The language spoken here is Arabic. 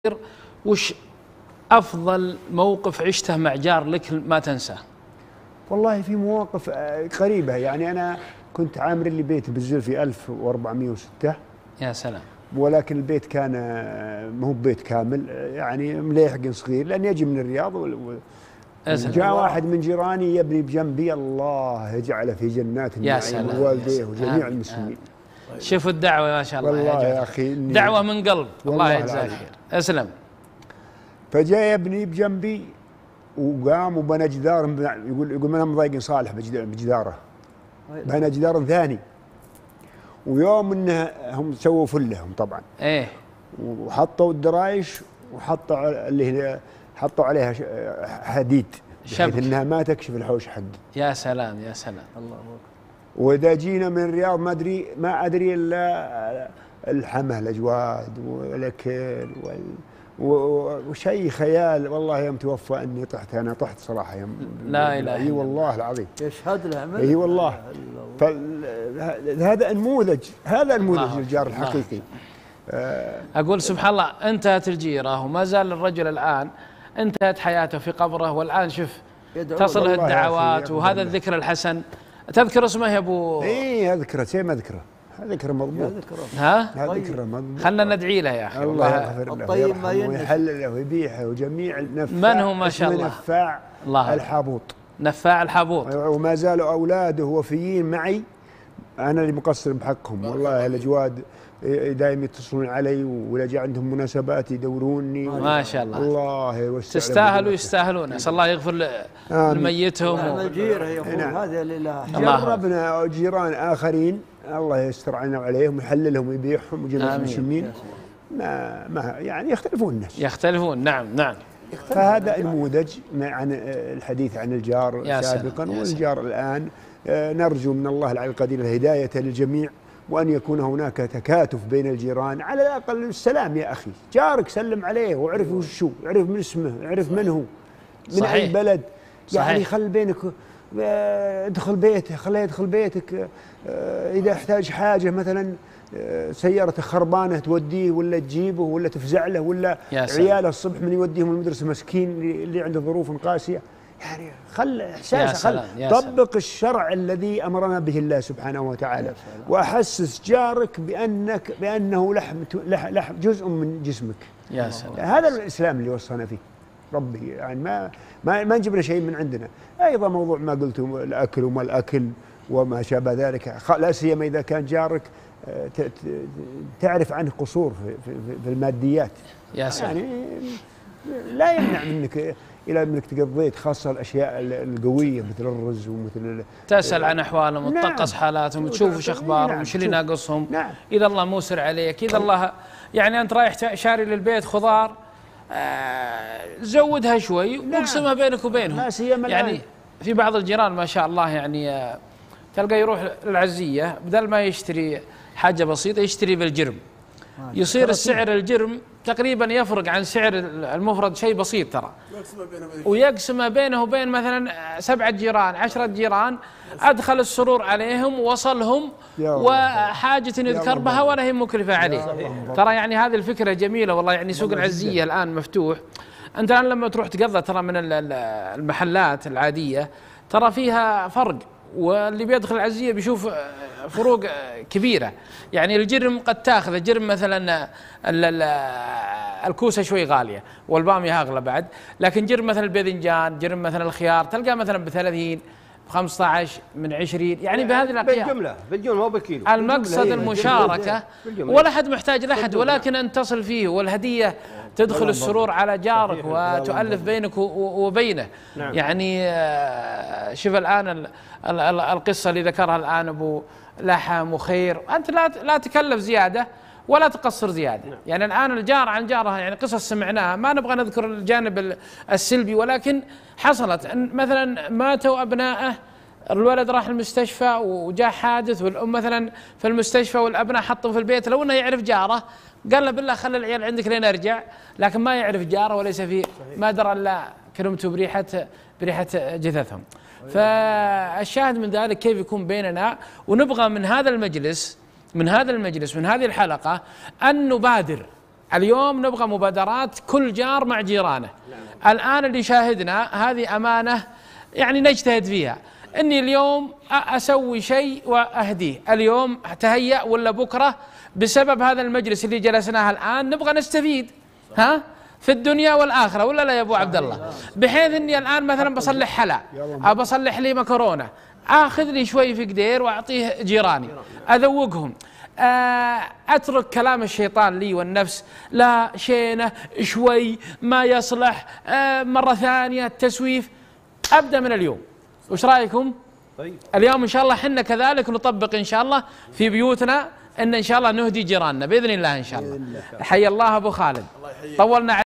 وش أفضل موقف عشته مع جار لك ما تنساه؟ والله في مواقف قريبة. يعني أنا كنت عامر لي بيت بالزلفي 1406. يا سلام. ولكن البيت كان ما هو بيت كامل، يعني مليحق صغير، لأن يجي من الرياض جاء واحد من جيراني يبني بجنبي، الله يجعله في جنات النعيم ووالديه وجميع المسلمين. شوفوا الدعوة ما شاء الله. والله يا أخي دعوة من قلب، الله يجزاك خير. أسلم. فجاء يبني بجنبي وقام وبنى جدار، يقول ما مضايقين صالح بجداره، بنى جدار ثاني. ويوم انه هم سووا فلهم طبعا، ايه، وحطوا الدرايش وحطوا اللي هي حطوا عليها حديد بحيث انها ما تكشف الحوش حق. يا سلام يا سلام. الله اكبر. واذا جينا من الرياض ما ادري الا الحمى الاجواد والاكل وشيء خيال. والله يوم توفى اني طحت، انا طحت صراحه يوم. لا اله الا الله. والله العظيم يشهد له. اي والله. فهذا النموذج، هذا النموذج للجار الحقيقي. اقول سبحان الله، انتهت الجيره وما زال الرجل الان انتهت حياته في قبره، والان شوف تصله الدعوات وهذا الذكر الحسن. تذكر اسمه يا ابو؟ اي اذكره، شيء ما اذكره، ذكره مضبوط. ها؟ ذكره مضبوط. خلنا ندعي له يا اخي. الله يغفر له ويرحمه ويحلله ويبيحه وجميع النفاع. من هو ما شاء الله؟ نفاع الحابوط. نفاع الحابوط. وما زالوا اولاده وفيين معي، انا اللي مقصر بحقهم. والله الاجواد دائما يتصلون علي، ولا جاء عندهم مناسبات يدوروني. ما شاء الله. الله يوسع. تستاهلوا يستاهلون. اسال الله يغفر لميتهم. الجيره يا اخوي هذا لله. جربنا جيران اخرين الله يستر علينا وعليهم ويحللهم ويبيعهم وجميع المسلمين. ما يعني يختلفون الناس. يختلفون. نعم نعم. فهذا نموذج عن الحديث عن الجار سابقا والجار الآن. نرجو من الله العلي القدير الهداية للجميع، وأن يكون هناك تكاتف بين الجيران. على الأقل السلام يا أخي، جارك سلم عليه وعرف وشو، يعرف من اسمه، يعرف من هو، من أي بلد. يعني خل بينك، ادخل بيته، خليه يدخل بيتك. إذا احتاج حاجة مثلا سيارته خربانة توديه ولا تجيبه ولا تفزع له، ولا عياله الصبح من يوديهم المدرسة مسكين اللي عنده ظروف قاسية. يعني خل إحساسه، طبق الشرع الذي أمرنا به الله سبحانه وتعالى، وأحسس جارك بأنه لحم جزء من جسمك. يا سلام. هذا الإسلام اللي وصانا فيه ربي. يعني ما نجيب شيء من عندنا. أيضا موضوع ما قلته، الأكل وما الأكل وما شابه ذلك، لا سيما إذا كان جارك تعرف عنه قصور في الماديات. يا سلام. يعني لا يمنع منك إلى أنك تقضيت، خاصة الأشياء القوية مثل الرز ومثل تسأل عن أحوالهم وتطقس حالاتهم وتشوف وش أخبارهم وش اللي ناقصهم. إذا الله موسر عليك، إذا الله يعني أنت رايح شاري للبيت خضار، زودها شوي واقسمها بينك وبينهم. يعني في بعض الجيران ما شاء الله يعني تلقى يروح للعزية بدل ما يشتري حاجة بسيطة يشتري بالجرم، يصير السعر الجرم تقريبا يفرق عن سعر المفرد شيء بسيط ترى، ويقسمه بينه وبين مثلا 7 جيران 10 جيران. أدخل السرور عليهم ووصلهم وحاجة يذكر بها ولا هي مكلفة عليه. ترى يعني هذه الفكرة جميلة والله. يعني سوق العزية الآن مفتوح، أنت الآن لما تروح تقضى ترى من المحلات العادية ترى فيها فرق، واللي بيدخل العزية بيشوف فروق كبيرة. يعني الجرم قد تاخذ الجرم مثلا الكوسة شوي غالية والبامية أغلى بعد، لكن جرم مثلا الباذنجان، جرم مثلا الخيار تلقاه مثلا ب30 ب15 من 20، يعني بهذه الأقيام بالجملة مو بالكيلو. المقصد المشاركة، ولا حد محتاج لأحد، ولكن أن تصل فيه، والهدية تدخل السرور على جارك وتؤلف بينك وبينه. يعني شوف الآن القصة اللي ذكرها الآن أبو لحم وخير، أنت لا تكلف زيادة ولا تقصر زيادة. يعني الآن الجار عن جارها، يعني قصص سمعناها ما نبغى نذكر الجانب السلبي، ولكن حصلت مثلا ماتوا أبنائه، الولد راح المستشفى وجاء حادث، والأم مثلا في المستشفى والأبناء حطوا في البيت، لو أنه يعرف جاره قال له بالله خلي العيال عندك لين أرجع، لكن ما يعرف جاره وليس فيه ما درى إلا كرمته بريحة جثثهم. فالشاهد من ذلك كيف يكون بيننا، ونبغى من هذا المجلس من هذه الحلقة أن نبادر اليوم نبغى مبادرات كل جار مع جيرانه. الآن اللي شاهدنا هذه أمانة يعني نجتهد فيها، إني اليوم أسوي شيء وأهديه، اليوم تهيأ ولا بكرة بسبب هذا المجلس اللي جلسناه الآن نبغى نستفيد في الدنيا والآخرة، ولا لا يا أبو عبد الله؟ بحيث إني الآن مثلا بصلح حلا، أو بصلح لي مكرونة، آخذ لي شوي في قدير وأعطيه جيراني أذوقهم. أترك كلام الشيطان لي والنفس، لا شينه شوي ما يصلح، مرة ثانية التسويف. أبدأ من اليوم. وش رأيكم؟ اليوم إن شاء الله حنا كذلك نطبق إن شاء الله في بيوتنا، إن شاء الله نهدي جيراننا بإذن الله إن شاء الله. حي الله أبو خالد، طولنا.